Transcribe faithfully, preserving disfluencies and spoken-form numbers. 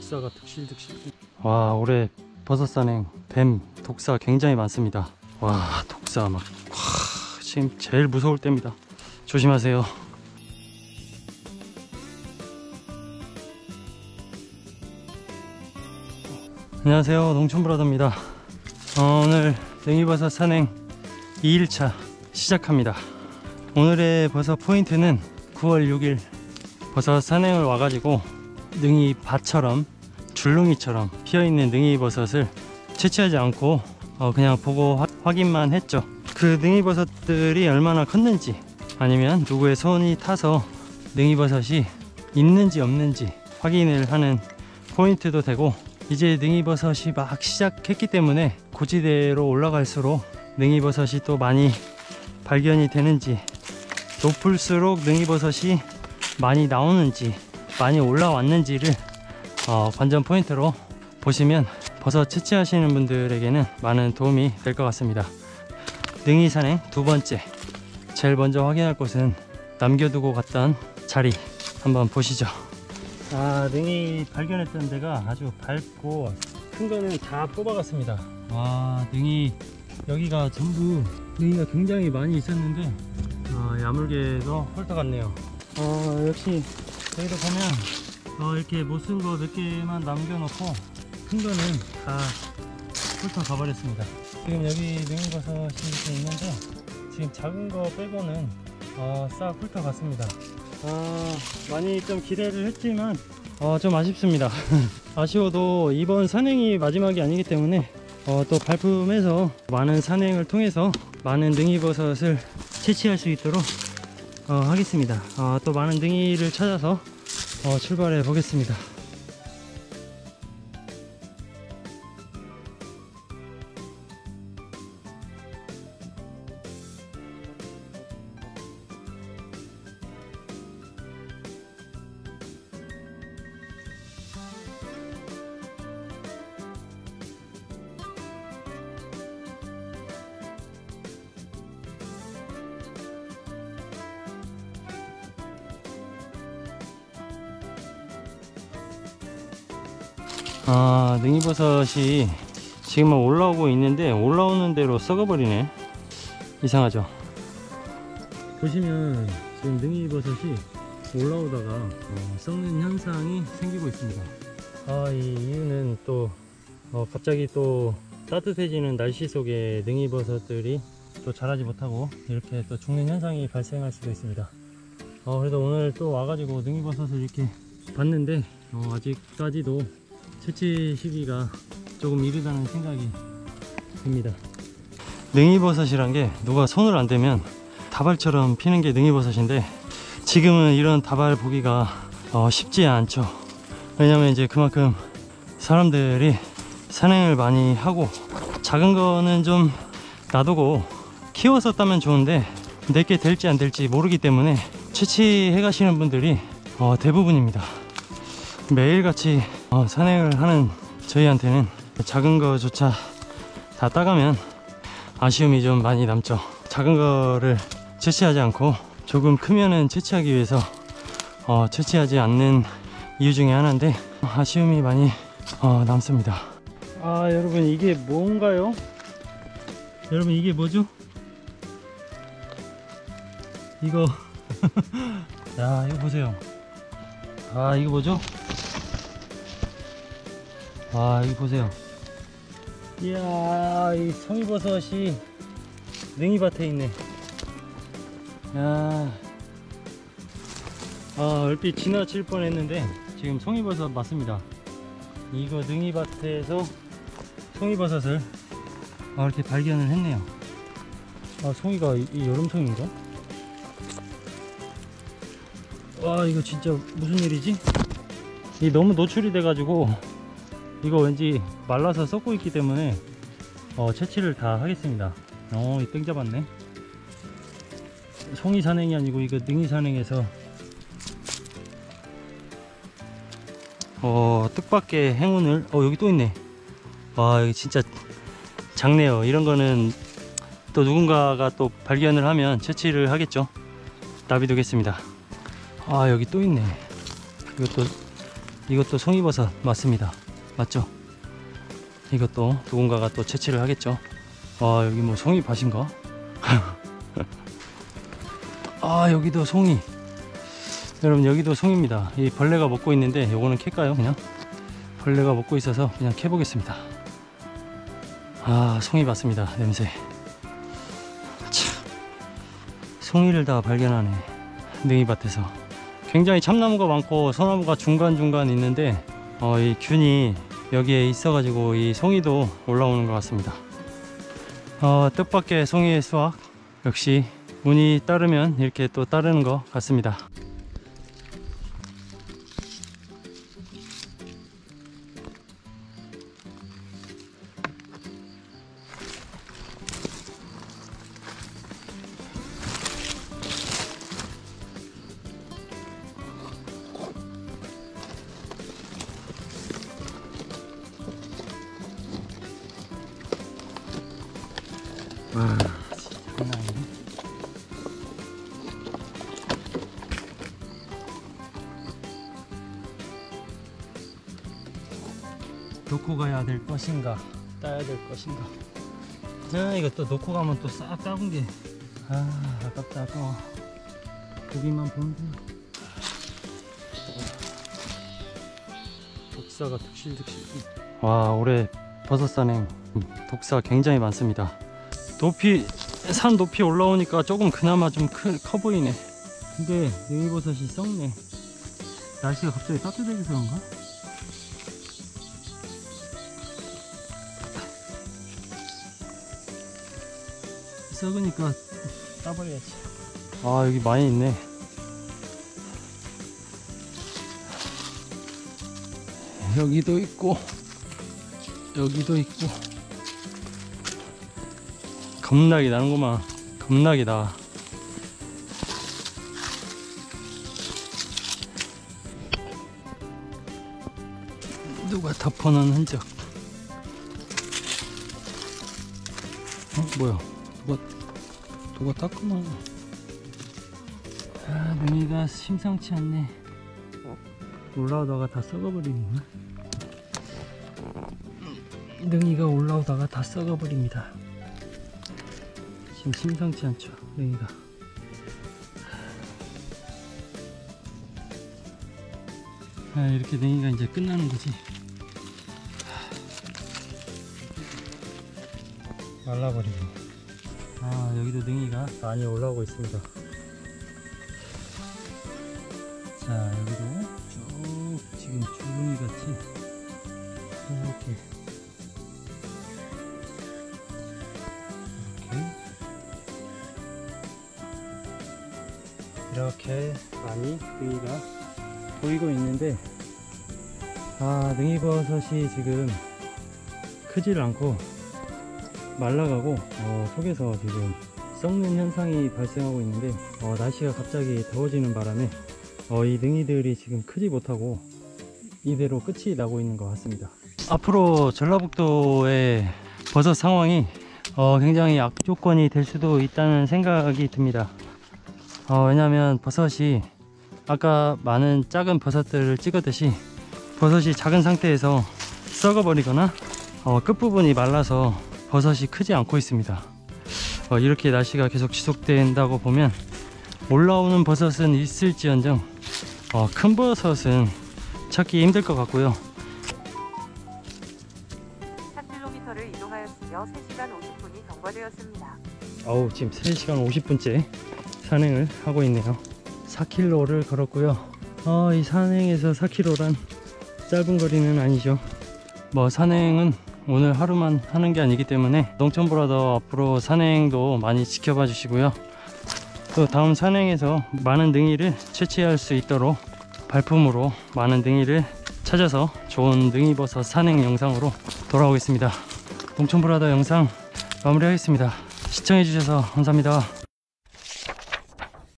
독사가 득실득실. 와, 올해 버섯 산행 뱀 독사 굉장히 많습니다. 와, 독사 막 와, 지금 제일 무서울 때입니다. 조심하세요. 안녕하세요, 농촌브라더입니다. 어, 오늘 능이버섯 산행 이 일차 시작합니다. 오늘의 버섯 포인트는 구월 육일 버섯 산행을 와가지고 능이밭처럼 줄눈이처럼 피어있는 능이버섯을 채취하지 않고 어, 그냥 보고 화, 확인만 했죠. 그 능이버섯들이 얼마나 컸는지, 아니면 누구의 손이 타서 능이버섯이 있는지 없는지 확인을 하는 포인트도 되고, 이제 능이버섯이 막 시작했기 때문에 고지대로 올라갈수록 능이버섯이 또 많이 발견이 되는지, 높을수록 능이버섯이 많이 나오는지, 많이 올라왔는지를 어, 관전 포인트로 보시면 버섯 채취하시는 분들에게는 많은 도움이 될 것 같습니다. 능이 산행 두 번째, 제일 먼저 확인할 곳은 남겨두고 갔던 자리 한번 보시죠. 아, 능이 발견했던 데가 아주 밝고 큰 거는 다 뽑아갔습니다. 와, 능이 여기가 전부 능이가 굉장히 많이 있었는데 어, 야물게도 훑어갔네요. 어, 역시 여기도 보면 어, 이렇게 못 쓴 거 몇 개만 남겨놓고 큰 거는 다 훑어 가버렸습니다. 지금 여기 능이버섯이 이렇게 있는데 지금 작은 거 빼고는 어, 싹 훑어 갔습니다. 아, 많이 좀 기대를 했지만 어, 좀 아쉽습니다. 아쉬워도 이번 산행이 마지막이 아니기 때문에 어, 또 발품에서 많은 산행을 통해서 많은 능이버섯을 채취할 수 있도록 어, 하겠습니다. 어, 또 많은 능이를 찾아서 어, 출발해 보겠습니다. 아, 능이버섯이 지금은 올라오고 있는데 올라오는 대로 썩어버리네. 이상하죠? 보시면 지금 능이버섯이 올라오다가 어, 썩는 현상이 생기고 있습니다. 아, 이 이유는 또 어, 갑자기 또 따뜻해지는 날씨 속에 능이버섯들이 또 자라지 못하고 이렇게 또 죽는 현상이 발생할 수도 있습니다. 어, 그래도 오늘 또 와가지고 능이버섯을 이렇게 봤는데 어, 아직까지도 채취 시기가 조금 이르다는 생각이 듭니다. 능이버섯이란 게 누가 손을 안 대면 다발처럼 피는 게 능이버섯인데, 지금은 이런 다발 보기가 어, 쉽지 않죠. 왜냐면 이제 그만큼 사람들이 산행을 많이 하고, 작은 거는 좀 놔두고 키워서 따면 좋은데 내게 될지 안 될지 모르기 때문에 채취해 가시는 분들이 어, 대부분입니다. 매일같이 어, 산행을 하는 저희한테는 작은 거조차 다 따가면 아쉬움이 좀 많이 남죠. 작은 거를 채취하지 않고 조금 크면은 채취하기 위해서 어, 채취하지 않는 이유 중에 하나인데 아쉬움이 많이 어, 남습니다. 아, 여러분, 이게 뭔가요? 여러분, 이게 뭐죠? 이거 야, 이거 보세요. 아, 이거 뭐죠? 아, 이거 보세요. 이야, 이 송이버섯이 능이밭에 있네. 야, 아, 얼핏 지나칠 뻔 했는데 지금 송이버섯 맞습니다. 이거 능이밭에서 송이버섯을 아, 이렇게 발견을 했네요. 아, 송이가 이, 이 여름송인가? 와, 이거 진짜 무슨 일이지? 이 너무 노출이 돼 가지고 이거 왠지 말라서 썩고 있기 때문에 어, 채취를 다 하겠습니다. 어, 이 땡 잡았네. 송이 산행이 아니고 이거 능이 산행에서 어, 뜻밖의 행운을. 어, 여기 또 있네. 와, 여기 진짜 작네요. 이런 거는 또 누군가가 또 발견을 하면 채취를 하겠죠. 놔비두겠습니다. 아, 여기 또 있네. 이것도 이것도 송이버섯 맞습니다. 맞죠? 이것도 누군가가 또 채취를 하겠죠. 아, 여기 뭐 송이밭인가? 아, 여기도 송이. 여러분, 여기도 송이입니다. 이 벌레가 먹고 있는데 요거는 캘까요? 그냥 벌레가 먹고 있어서 그냥 캐보겠습니다. 아, 송이 맞습니다. 냄새. 참, 송이를 다 발견하네. 능이밭에서 굉장히 참나무가 많고 소나무가 중간중간 있는데 어, 이 균이 여기에 있어 가지고 이 송이도 올라오는 것 같습니다. 어, 뜻밖의 송이의 수확, 역시 운이 따르면 이렇게 또 따르는 것 같습니다. 와, 장난 아니네. 놓고 가야 될 것인가, 따야 될 것인가. 아, 이거 또 놓고 가면 또 싹 따분 게, 아, 아깝다, 아까워. 고기만 보면 돼. 독사가 득실득실. 와, 올해 버섯산행 독사 굉장히 많습니다. 높이, 산 높이 올라오니까 조금 그나마 좀 커 보이네. 근데 능이버섯이 썩네. 날씨가 갑자기 따뜻해져서 그런가? 썩으니까 따버려야지. 아, 여기 많이 있네. 여기도 있고 여기도 있고 겁나게 나는구만. 겁나게 나. 누가 덮어놓은 흔적. 어? 뭐야? 누가 누가 닦아놔. 아, 능이가 심상치 않네. 올라오다가 다 썩어버리는구나. 능이가 올라오다가 다 썩어버립니다. 지금 심상치 않죠, 능이가. 아, 이렇게 능이가 이제 끝나는 거지. 말라버리고. 아, 여기도 능이가 많이 올라오고 있습니다. 자, 여기도 쭉 지금 주둥이 같이 이렇게 이렇게 많이 능이가 보이고 있는데, 아, 능이버섯이 지금 크질 않고 말라가고 어, 속에서 지금 썩는 현상이 발생하고 있는데, 어, 날씨가 갑자기 더워지는 바람에 어, 이 능이들이 지금 크지 못하고 이대로 끝이 나고 있는 것 같습니다. 앞으로 전라북도의 버섯 상황이 어, 굉장히 악조건이 될 수도 있다는 생각이 듭니다. 어, 왜냐하면 버섯이 아까 많은 작은 버섯들을 찍었듯이 버섯이 작은 상태에서 썩어버리거나 어, 끝부분이 말라서 버섯이 크지 않고 있습니다. 어, 이렇게 날씨가 계속 지속된다고 보면 올라오는 버섯은 있을지언정 어, 큰 버섯은 찾기 힘들 것 같고요. 삼 킬로미터를 이동하였으며 세 시간 오십 분이 경과되었습니다. 어우, 지금 세 시간 오십 분째 산행을 하고 있네요. 사 킬로미터를 걸었고요. 어, 이 산행에서 사 킬로미터란 짧은 거리는 아니죠. 뭐 산행은 오늘 하루만 하는 게 아니기 때문에 농촌브라더 앞으로 산행도 많이 지켜봐 주시고요. 또 다음 산행에서 많은 능이를 채취할 수 있도록 발품으로 많은 능이를 찾아서 좋은 능이버섯 산행 영상으로 돌아오겠습니다. 농촌브라더 영상 마무리하겠습니다. 시청해 주셔서 감사합니다.